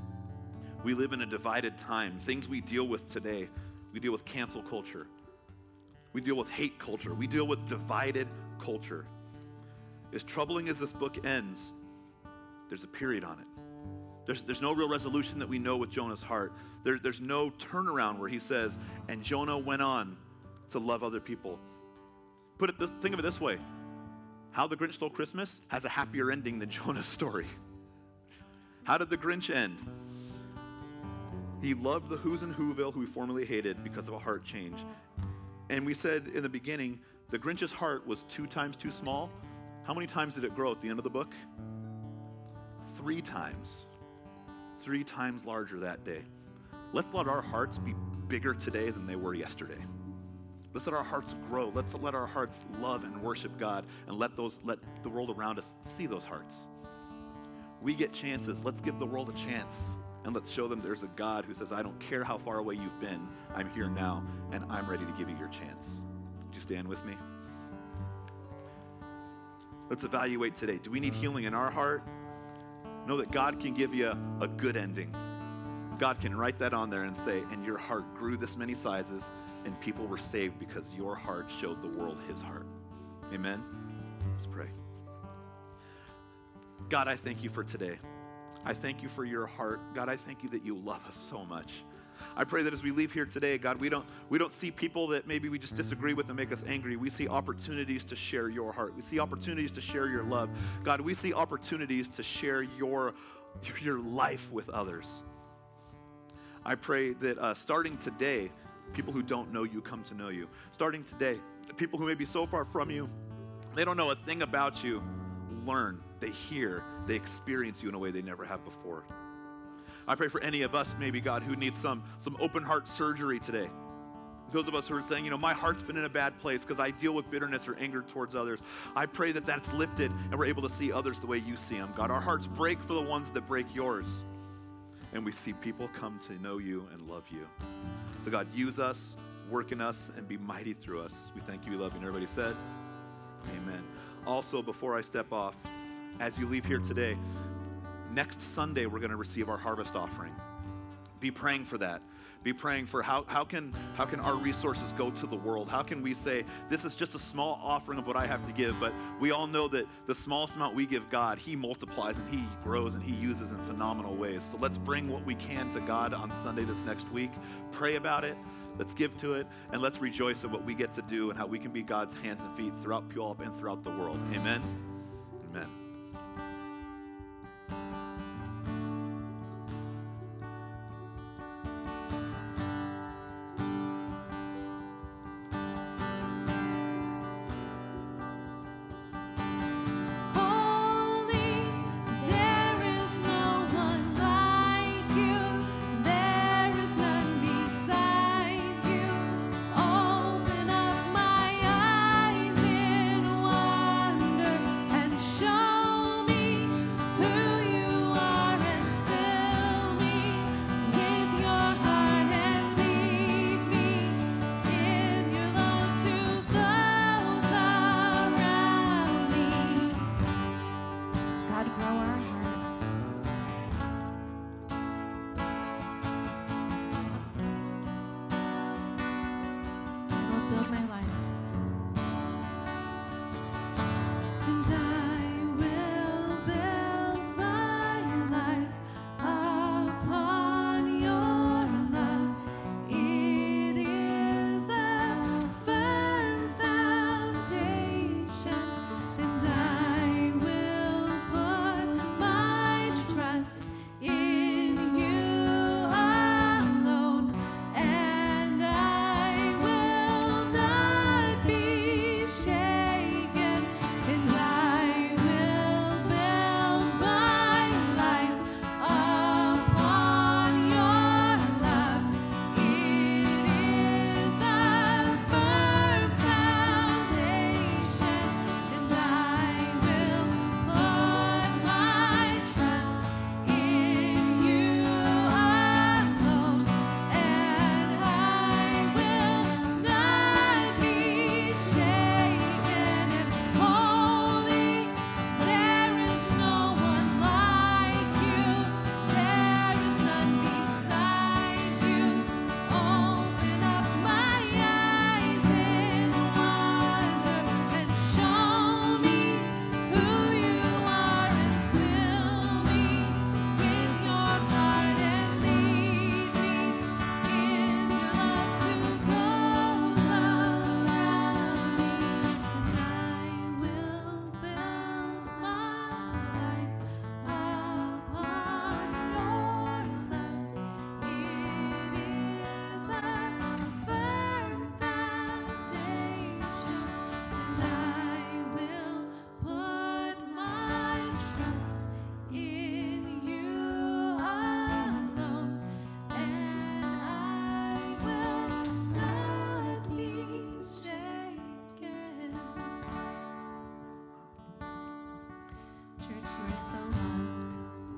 We live in a divided time. Things we deal with today, we deal with cancel culture. We deal with hate culture. We deal with divided culture. As troubling as this book ends, there's a period on it. There's, there's no real resolution that we know with Jonah's heart. There, there's no turnaround where he says, and Jonah went on to love other people. Put it, this, think of it this way. How the Grinch Stole Christmas has a happier ending than Jonah's story. How did the Grinch end? He loved the who's in Whoville who he formerly hated because of a heart change. And we said in the beginning, the Grinch's heart was two times too small. How many times did it grow at the end of the book? Three times. Three times larger that day. Let's let our hearts be bigger today than they were yesterday. Let's let our hearts grow. Let's let our hearts love and worship God and let those let the world around us see those hearts. We get chances. Let's give the world a chance. And let's show them there's a God who says, I don't care how far away you've been. I'm here now, and I'm ready to give you your chance. Would you stand with me? Let's evaluate today. Do we need healing in our heart? Know that God can give you a, a good ending. God can write that on there and say, and your heart grew this many sizes, and people were saved because your heart showed the world his heart. Amen? Let's pray. God, I thank you for today. I thank you for your heart. God, I thank you that you love us so much. I pray that as we leave here today, God, we don't, we don't see people that maybe we just disagree with and make us angry. We see opportunities to share your heart. We see opportunities to share your love. God, we see opportunities to share your, your life with others. I pray that uh, starting today, people who don't know you come to know you. Starting today, people who may be so far from you, they don't know a thing about you, learn, they hear, they experience you in a way they never have before. I pray for any of us, maybe, God, who needs some, some open heart surgery today. Those of us who are saying, you know, my heart's been in a bad place because I deal with bitterness or anger towards others. I pray that that's lifted and we're able to see others the way you see them. God, our hearts break for the ones that break yours. And we see people come to know you and love you. So God, use us, work in us, and be mighty through us. We thank you, we love you. And everybody said, amen. Also, before I step off, as you leave here today, next Sunday we're going to receive our harvest offering. Be praying for that. Be praying for how, how, can, how can our resources go to the world? How can we say, this is just a small offering of what I have to give, but we all know that the smallest amount we give God, he multiplies and he grows and he uses in phenomenal ways. So let's bring what we can to God on Sunday this next week. Pray about it. Let's give to it, and let's rejoice in what we get to do and how we can be God's hands and feet throughout Puyallup and throughout the world. Amen? Amen.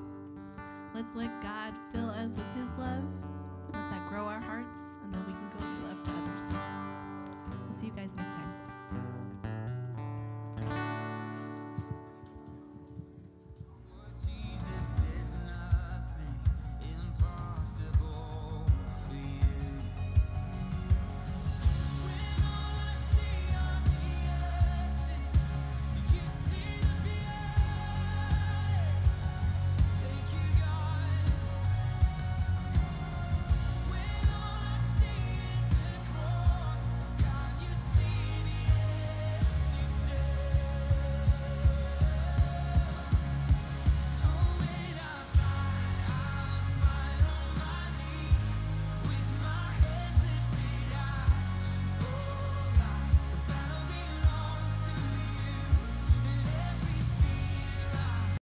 Let's let God fill us with his love. Let that grow our hearts, and then we can go